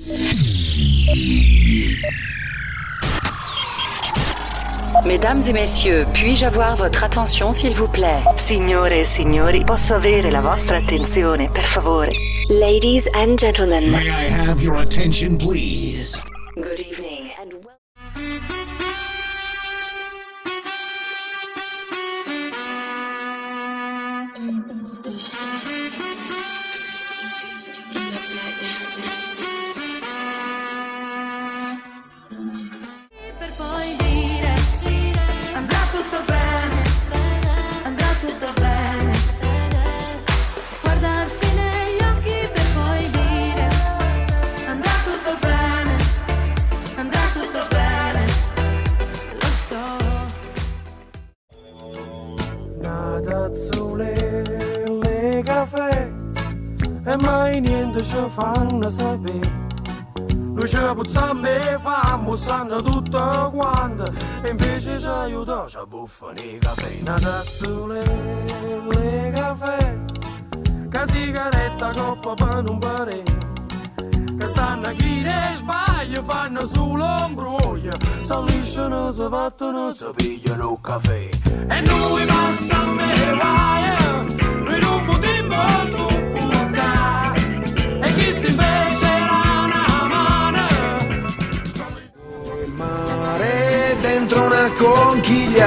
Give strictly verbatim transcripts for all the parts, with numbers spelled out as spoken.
Mesdames et messieurs, puis-je avoir votre attention s'il vous plaît? Signore e signori, posso avere la vostra attenzione, per favore? Ladies and gentlemen. May I have your attention, please? Good evening and welcome. Per poi dire andrà tutto bene, andrà tutto bene, guardarsi negli occhi per poi dire andrà tutto bene, andrà tutto bene, lo so. Nada azzurre, le caffè e mai niente ci fanno sapere. Noi ci puzziamo e famo, sanno tutto quanto, e invece ci aiuta, ci buffano i caffè. Nada azzurre, le caffè, che sigaretta coppa per non pare, che stanno chi ne sbaglia, fanno solo un broglio, s'allisciano, si fattono, si pigliano il caffè. E noi passiamo e vai, noi non potremmo sopportare, e chi sta invece dentro una conchiglia,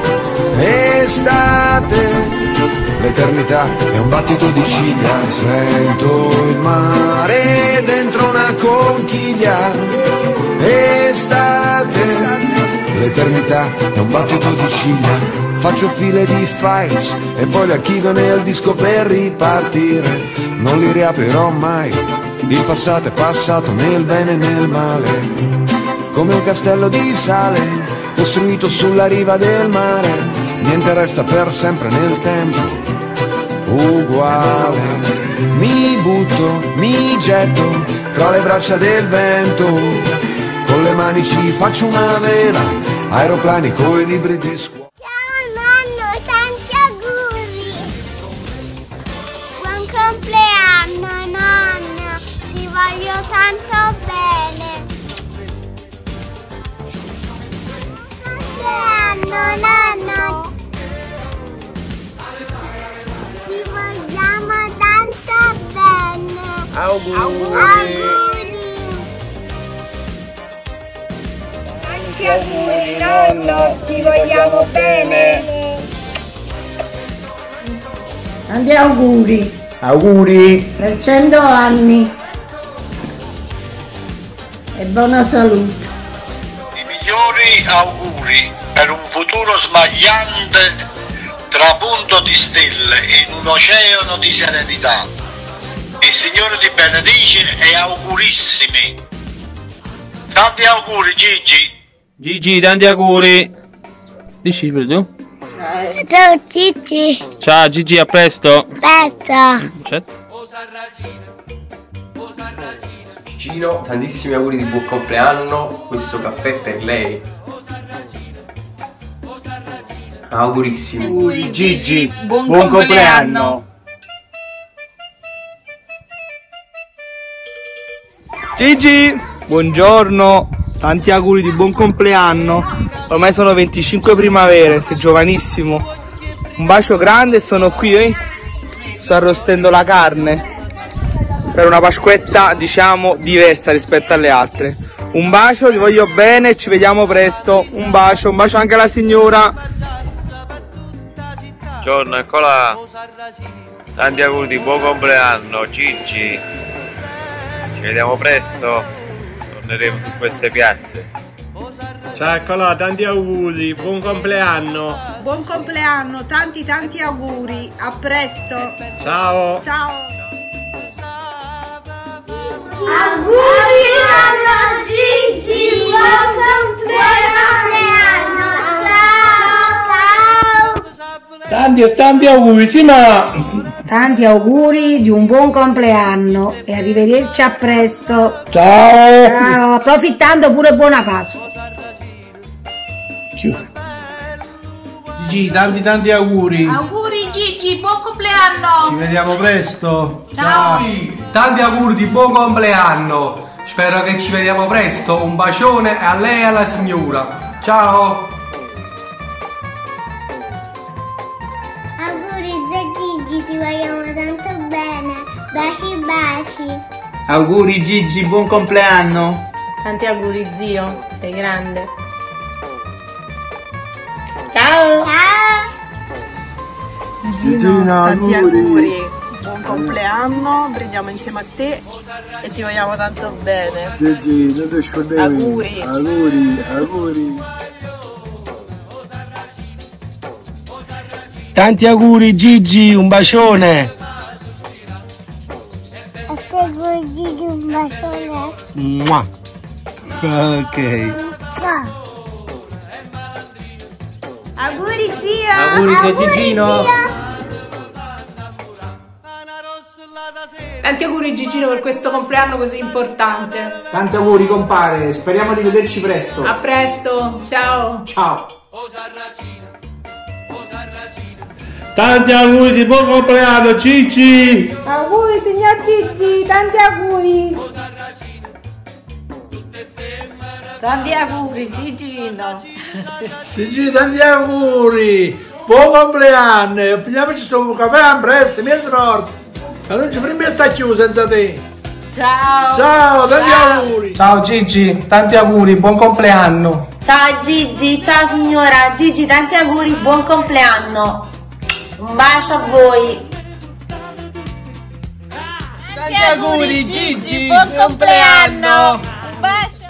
estate, l'eternità è un battito di ciglia, sento il mare dentro una conchiglia, estate, l'eternità è un battito di ciglia, faccio file di files e poi le archivio nel disco per ripartire, non li riaprirò mai, il passato è passato nel bene e nel male. Come un castello di sale, costruito sulla riva del mare, niente resta per sempre nel tempo, uguale. Mi butto, mi getto tra le braccia del vento, con le mani ci faccio una vela, aeroplani coi libri di scuola. Ciao nonno, tanti auguri! Buon compleanno nonno, ti voglio tanto bene! Nonno, ti vogliamo tanto bene. Auguri. Auguri. Tanti auguri nonno, ti vogliamo bene. Tanti auguri. Auguri. Per cento anni. E buona salute. I migliori auguri per un futuro smagliante, trapunto di stelle in un oceano di serenità. Il Signore ti benedice e augurissimi. Tanti auguri Gigi. Gigi, tanti auguri. Dici tu? Ciao Gigi. Ciao Gigi, a presto. Aspetta. Gigino, tantissimi auguri di buon compleanno, questo caffè è per lei. Augurissimi. Auguri Gigi, buon, buon compleanno. compleanno. Gigi, buongiorno, tanti auguri di buon compleanno, ormai sono venticinque primavere, sei giovanissimo, un bacio grande e sono qui, eh? Sto arrostendo la carne, per una pasquetta diciamo diversa rispetto alle altre. Un bacio, ti voglio bene e ci vediamo presto, un bacio, un bacio anche alla signora. Buongiorno, eccola, tanti auguri di buon compleanno Gigi, ci vediamo presto, torneremo su queste piazze. Ciao, eccola, tanti auguri, buon compleanno. Buon compleanno, tanti tanti auguri, a presto. Ciao. Ciao. Auguri nonno Gigi, buon compleanno. Ciao. Tanti e tanti auguri, sì ma... Tanti auguri di un buon compleanno e arrivederci a presto. Ciao. Ciao, approfittando pure buona Pasqua. Gigi, tanti tanti auguri. Auguri Gigi, buon compleanno. Ci vediamo presto. Ciao. Tanti auguri di buon compleanno. Spero che ci vediamo presto. Un bacione a lei e alla signora. Ciao. Auguri zia Gigi, ti vogliamo tanto bene. Baci baci. Auguri Gigi, buon compleanno. Tanti auguri zio, sei grande. Ciao. Ciao. Gigino, tanti auguri. Buon compleanno, brindiamo insieme a te e ti vogliamo tanto bene. Gigi, non ti scordare. Auguri. Auguri, auguri. Tanti auguri Gigi, un bacione. A te auguri Gigi, un bacione. Mua. Ok. Mua. Auguri zio. Auguri zio Gigino. Zio. Tanti auguri Gigino per questo compleanno così importante. Tanti auguri compare, speriamo di vederci presto. A presto, ciao. Ciao. Tanti auguri di buon compleanno Gigi. Auguri signor Gigi, tanti auguri. Tanti auguri Gigino. Gigi, tanti auguri. Buon compleanno. Pigliamoci sto caffè a presto, mezz'ora. Ma non ci faremo sta chiusa senza te. Ciao. Ciao, tanti Ciao. auguri. Ciao Gigi, tanti auguri, buon compleanno. Ciao Gigi, ciao signora. Gigi, tanti auguri, buon compleanno. Un bacio a voi. Tanti auguri Gigi, buon compleanno. Un bacio.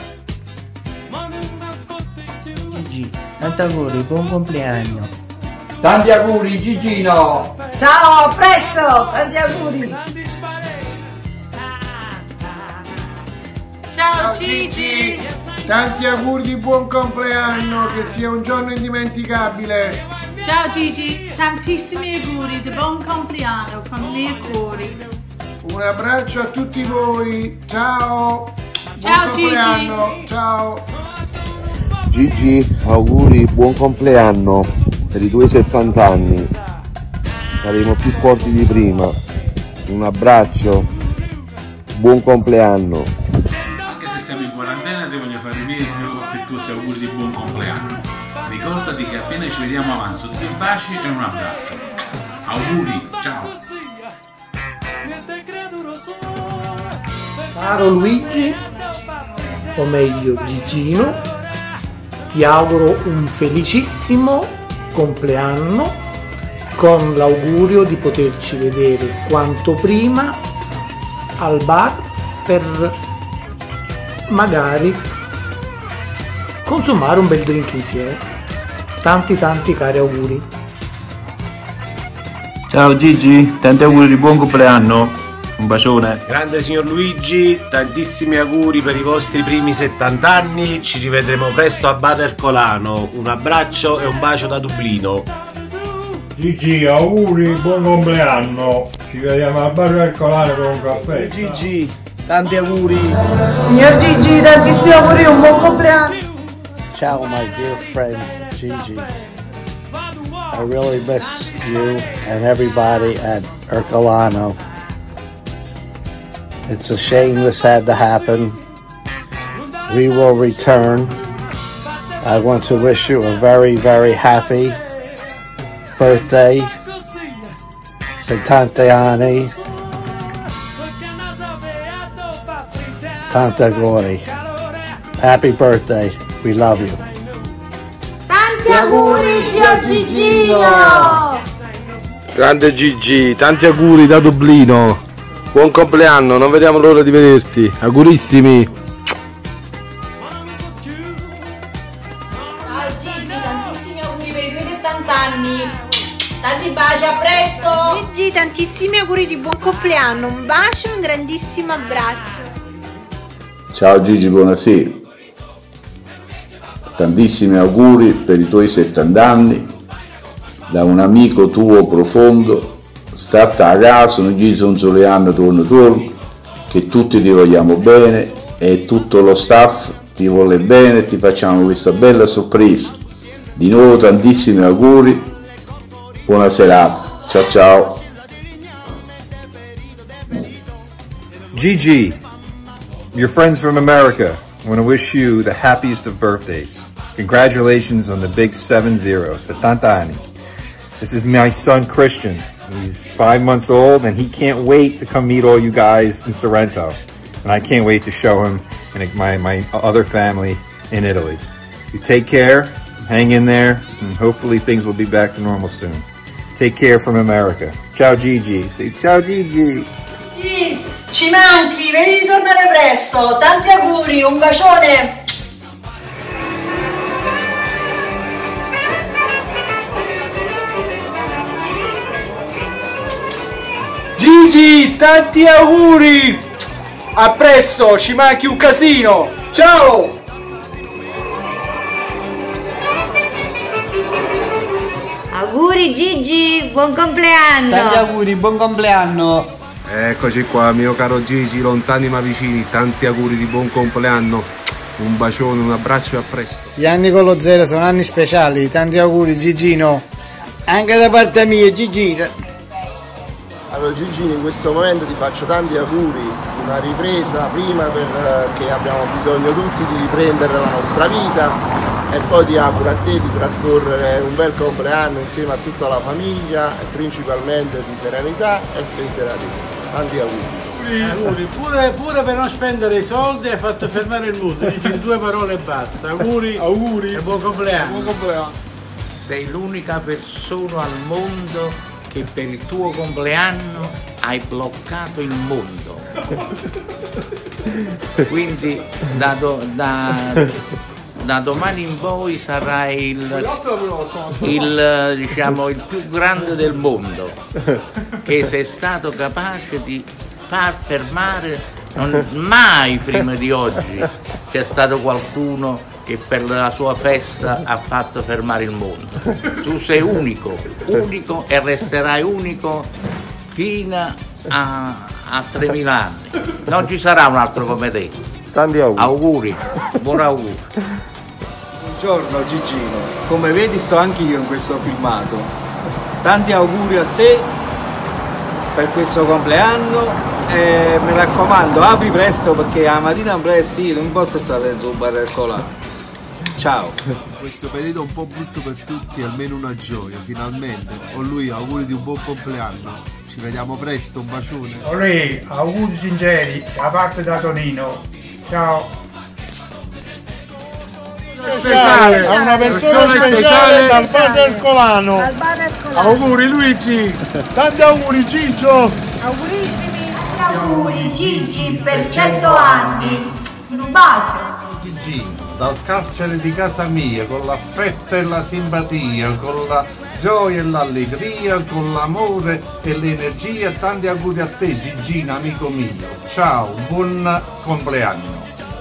Gigi, tanti auguri, buon compleanno. Tanti auguri Gigino. Ciao, a presto, tanti auguri. Ciao Gigi. Tanti auguri di buon compleanno, che sia un giorno indimenticabile. Ciao Gigi, tantissimi auguri di buon compleanno con i miei cuori. Un abbraccio a tutti voi. Ciao. Ciao buon Gigi. compleanno. Ciao. Gigi, auguri, buon compleanno. Per i tuoi settanta anni saremo più forti di prima. Un abbraccio, buon compleanno. Anche se siamo in quarantena ti voglio fare i miei più affettuosi auguri di buon compleanno. Ricordati che appena ci vediamo avanzo due baci e un abbraccio. Auguri, ciao. Caro Luigi, o meglio Gigino, ti auguro un felicissimo compleanno con l'augurio di poterci vedere quanto prima al bar per magari consumare un bel drink insieme. Tanti tanti cari auguri. Ciao Gigi, tanti auguri di buon compleanno. Un bacione. Grande signor Luigi, tantissimi auguri per i vostri primi settanta anni. Ci rivedremo presto a Bar Ercolano. Un abbraccio e un bacio da Dublino. Gigi, auguri, buon compleanno. Ci vediamo al Bar Ercolano con un caffè. Gigi, tanti auguri. Signor Gigi, tantissimi auguri, un buon compleanno. Ciao my dear friend Gigi. I really miss you and everybody at Ercolano. It's a shame this had to happen. We will return. I want to wish you a very, very happy birthday. settanta anni. Tanti auguri. Happy birthday. We love you. Tanti auguri, zio Gigino! Grande Gigi, tanti auguri da Dublino. Buon compleanno, non vediamo l'ora di vederti. Augurissimi. Ciao Gigi, tantissimi auguri per i tuoi settanta anni. Tanti baci, a presto. Gigi, tantissimi auguri di buon compleanno. Un bacio e un grandissimo abbraccio. Ciao Gigi, buonasera. Tantissimi auguri per i tuoi settanta anni da un amico tuo profondo. Starta a casa, non gli sono solo anni torno torno, che tutti ti vogliamo bene e tutto lo staff ti vuole bene e ti facciamo questa bella sorpresa. Di nuovo tantissimi auguri, buona serata, ciao ciao. Gigi, your friends from America want to wish you the happiest of birthdays. Congratulations on the big seven zero, settanta anni. This is my son Christian. He's five months old and he can't wait to come meet all you guys in Sorrento. And I can't wait to show him and my, my other family in Italy. You take care, hang in there, and hopefully things will be back to normal soon. Take care from America. Ciao Gigi. Say ciao Gigi. Gigi, ci manchi, vedi di tornare presto. Tanti auguri, un bacione. Gigi, tanti auguri! A presto, ci manchi un casino! Ciao! Auguri Gigi, buon compleanno! Tanti auguri, buon compleanno! Eccoci qua, mio caro Gigi, lontani ma vicini, tanti auguri di buon compleanno, un bacione, un abbraccio e a presto. Gli anni con lo zero sono anni speciali, tanti auguri Gigino! Anche da parte mia, Gigino! Allora Gigino, in questo momento ti faccio tanti auguri, una ripresa prima perché abbiamo bisogno tutti di riprendere la nostra vita e poi ti auguro a te di trascorrere un bel compleanno insieme a tutta la famiglia e principalmente di serenità e spensieratezza. Tanti auguri. Auguri, pure, pure per non spendere i soldi hai fatto fermare il mutuo, dici due parole e basta. Auguri, auguri e buon compleanno. Buon compleanno. Sei l'unica persona al mondo che per il tuo compleanno hai bloccato il mondo. Quindi da, do, da, da domani in poi sarai il, il, diciamo, il più grande del mondo, che sei stato capace di far fermare, non, mai prima di oggi c'è stato qualcuno che per la sua festa ha fatto fermare il mondo. Tu sei unico, unico e resterai unico fino a, a tremila anni. Non ci sarà un altro come te. Tanti auguri. Auguri, buon auguri. Buongiorno Gigino, come vedi sto anche io in questo filmato. Tanti auguri a te per questo compleanno e mi raccomando apri presto perché la mattina presto sì, non posso stare sul bar del colà. Ciao. Questo periodo è un po' brutto per tutti, almeno una gioia, finalmente. Con lui auguri di un buon compleanno. Ci vediamo presto, un bacione. Olè, auguri sinceri, da parte da Tonino. Ciao. Speciale, a una persona speciale dal bar del Colano. Auguri Luigi. Tanti auguri Gigio. Augurissimi, tanti auguri Gigi per cento anni. Un bacio. Gigi, dal carcere di casa mia, con l'affetto e la simpatia, con la gioia e l'allegria, con l'amore e l'energia, tanti auguri a te Gigina, amico mio. Ciao, buon compleanno.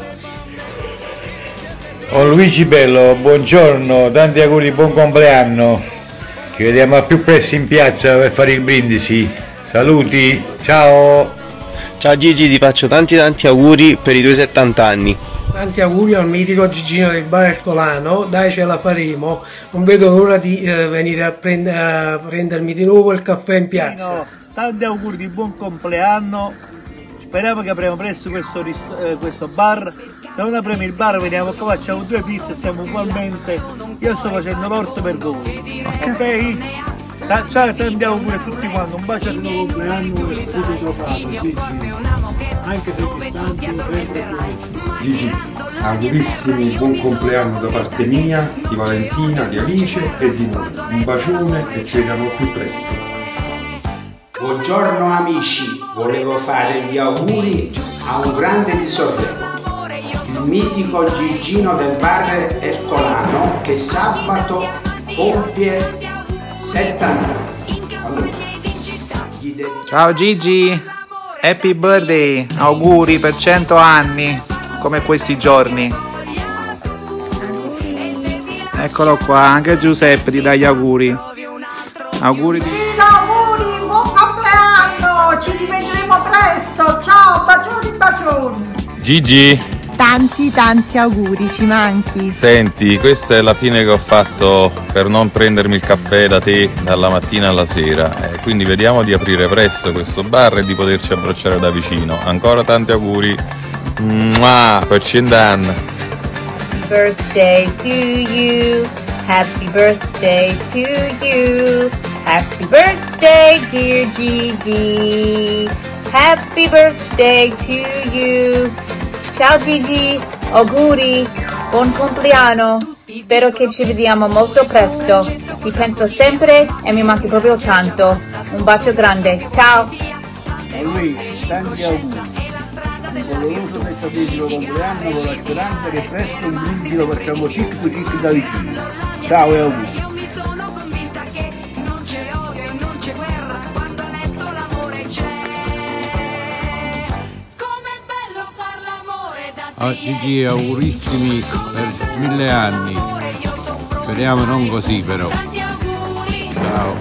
Oh Luigi bello, buongiorno, tanti auguri, buon compleanno. Ci vediamo al più presto in piazza per fare il brindisi. Saluti, ciao. Ciao Gigi, ti faccio tanti tanti auguri per i tuoi settanta anni. Tanti auguri al mitico Gigino del bar Ercolano, dai ce la faremo, non vedo l'ora di eh, venire a, prend a prendermi di nuovo il caffè in piazza. No, tanti auguri di buon compleanno, speriamo che apriamo presto questo, eh, questo bar, se non apriamo il bar veniamo qua, facciamo due pizze e siamo ugualmente, io sto facendo l'orto per voi, ok? Ciao, tanti auguri a tutti quanti, un bacio a tutti. Buon compleanno e sei trovato, Gigi, anche se distanti, sempre Gigi, augurissimi buon compleanno da parte mia, di Valentina, di Alice e di noi. Un bacione e ci vediamo più presto. Buongiorno amici, volevo fare gli auguri a un grande di Sorrento, il mitico Gigino del bar Ercolano che sabato compie settanta anni. Ciao Gigi, happy birthday, auguri per cento anni. Come questi giorni. Eccolo qua, anche Giuseppe ti dà gli auguri. Auguri di... auguri, buon compleanno, ci rivedremo presto, ciao, bacioni bacioni. Gigi, tanti tanti auguri, ci manchi. senti, questa è la fine che ho fatto per non prendermi il caffè da te dalla mattina alla sera, eh, quindi vediamo di aprire presto questo bar e di poterci abbracciare da vicino. Ancora tanti auguri. Mua, per cent'anni. Birthday to you. Happy birthday to you. Happy birthday, dear Gigi. Happy birthday to you. Ciao Gigi, auguri, buon compleanno. Spero che ci vediamo molto presto. Ti penso sempre e mi manchi proprio tanto. Un bacio grande, ciao. A lui tanti auguri. Un doloroso settantesimo compleanno con la speranza che presto un brindisi lo facciamo cic cic da vicino. Ciao e auguri. A Gigi augurissimi per mille anni. Speriamo non così però. Ciao.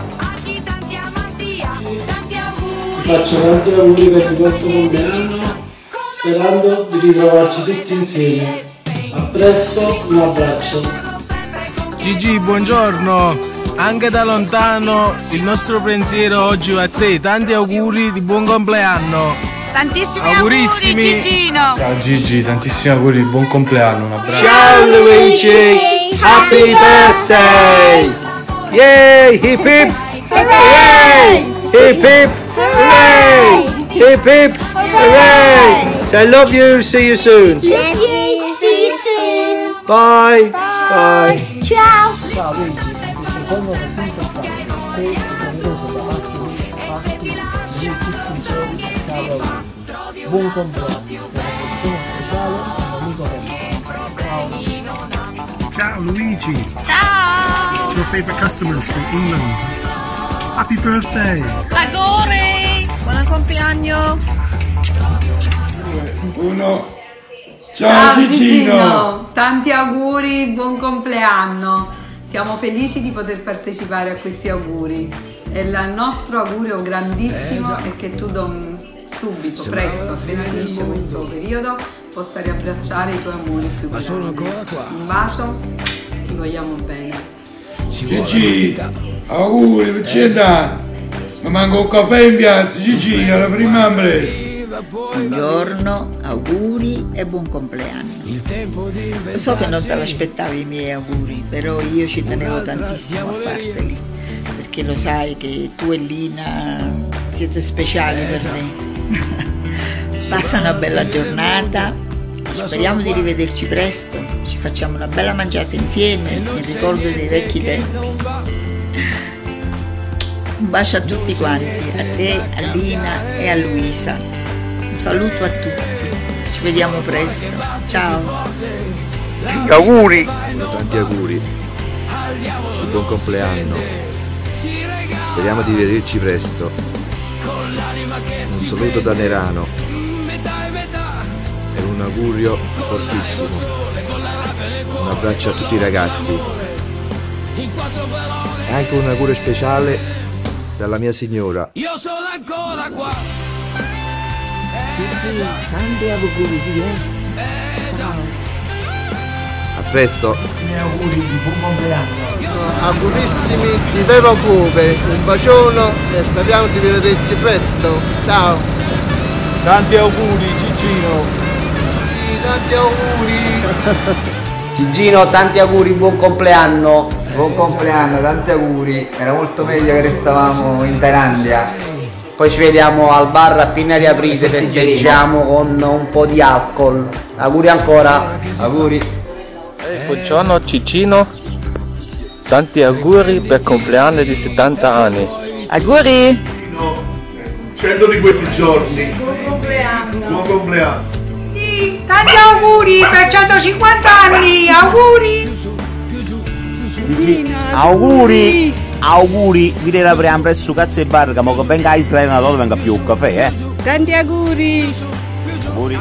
Ti faccio tanti auguri per questo compleanno, sperando di ritrovarci tutti insieme. A presto, un abbraccio. Gigi, buongiorno. Anche da lontano il nostro pensiero oggi va a te. Tanti auguri di buon compleanno. Tantissimi Augurissimi. auguri Gigino. Ciao Gigi, tantissimi auguri, buon compleanno, un abbraccio. Ciao Luigi, happy birthday! Yay, hip hip! Hooray! Hip hip! Hooray! Hip hip! Hooray! So I love you, see you soon. Love you, see you soon. Bye! Bye! Ciao. Ciao Luigi, questo giorno è sempre stato per te e doveroso da parte di farti moltissimi giorni e cari auguri. Buon compleanno, sei una persona speciale e un amico carissimo. Ciao. Ciao Luigi. Ciao. It's your favourite customers from England. Happy birthday. Auguri. Buon compleanno. Uno. Ciao, Ciao Gigino. Tanti auguri, buon compleanno. Siamo felici di poter partecipare a questi auguri. E il nostro augurio grandissimo è che tu don, subito, presto, appena finisce questo periodo, possa riabbracciare i tuoi amori più grandi. Un bacio, ti vogliamo bene. Gigi, auguri per cent'anni. Ma manco un caffè in piazza, Gigi, alla prima ambretta. Buongiorno, auguri e buon compleanno. Lo so che non te l'aspettavi i miei auguri, però io ci tenevo tantissimo a farteli, perché lo sai che tu e Lina siete speciali per me. Passa una bella giornata, speriamo di rivederci presto, ci facciamo una bella mangiata insieme, in ricordo dei vecchi tempi. Un bacio a tutti quanti, a te, a Lina e a Luisa. Un saluto a tutti, ci vediamo presto, ciao! Auguri! Tanti auguri, buon compleanno, speriamo di vederci presto. Un saluto da Nerano e un augurio fortissimo. Un abbraccio a tutti i ragazzi e anche un augurio speciale dalla mia signora. Io sono ancora qua. Gigi, tanti auguri, eh? Ciao! A presto! Auguri di buon compleanno! Augurissimi di Viva Cube, un bacione e speriamo di vederci presto. Ciao! Tanti auguri Gigino! Sì, tanti auguri! Gigino, tanti auguri, buon compleanno! Buon compleanno, tanti auguri! Era molto meglio che restavamo in Thailandia. Poi ci vediamo al bar appena riaprite, festeggiamo con un po' di alcol. Auguri ancora! Auguri! Buongiorno Gigino, tanti auguri per compleanno di settanta anni. Auguri! cento di questi giorni. Buon compleanno! Buon compleanno! Sì, tanti auguri per centocinquanta anni! Auguri! Auguri! Auguri, vi la prima presso cazzo e barca, ma che venga a Israele non venga più un caffè, eh? Tanti auguri! Auguri!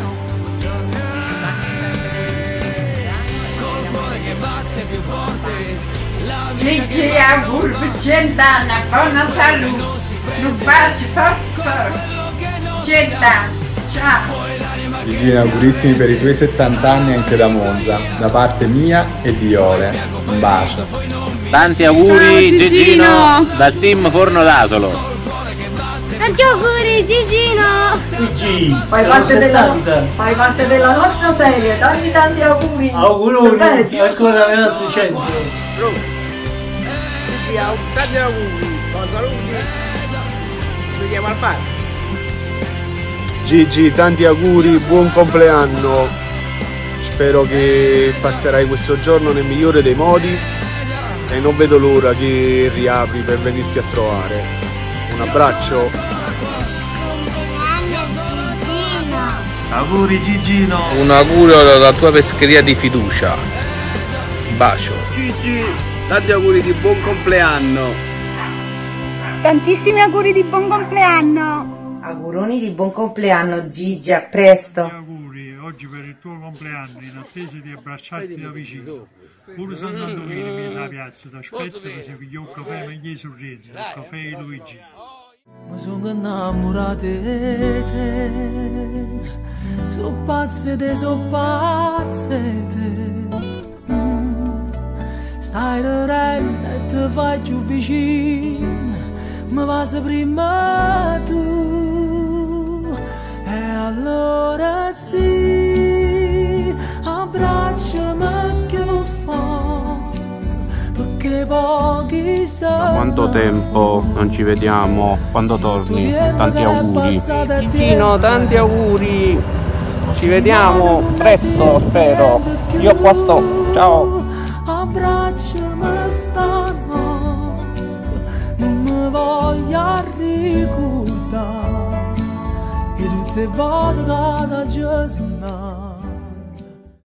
Gigi, auguri per cent'anni, buona salute! Un bacio forte forte! Cent'anni, ciao! Gigi, augurissimi per i tuoi settanta anni anche da Monza, da parte mia e di Iole. Un bacio! Tanti auguri Gigino dal team Forno d'Asolo. Tanti auguri Gigino! Gigi, Fai parte, della, fai parte della nostra serie, tanti tanti auguri! Auguroni, ancora un altro cento! Gigi, tanti auguri, con saluti, ci vediamo al bar! Gigi, tanti auguri, buon compleanno! Spero che passerai questo giorno nel migliore dei modi e non vedo l'ora che riapri per venirti a trovare. Un abbraccio! Auguri Gigino! Un augurio alla tua pescheria di fiducia. Un bacio. Gigi, tanti auguri di buon compleanno! Tantissimi auguri di buon compleanno! Auguroni di buon compleanno Gigi, a presto! Auguri oggi per il tuo compleanno, in attesa di abbracciarti da vicino. Pure Sant'Antonino mi sa piazza, ti aspetto che se pigliò il caffè ma gli sorride, il caffè di Luigi. Ma sono innamorato di te, sono pazze te, sono pazze te. Mm. Stai ridendo e ti fai più vicino, mi passi prima tu. E allora sì, abbracciami più forte, perché pochi sono. Da quanto tempo non ci vediamo? Quando torni? Tanti auguri. Gigino, tanti auguri. Ci vediamo presto, spero. Io qua sto. Ciao. Abbracciami stanotte, non mi voglio ricordare di tutte le volte che da Gesù.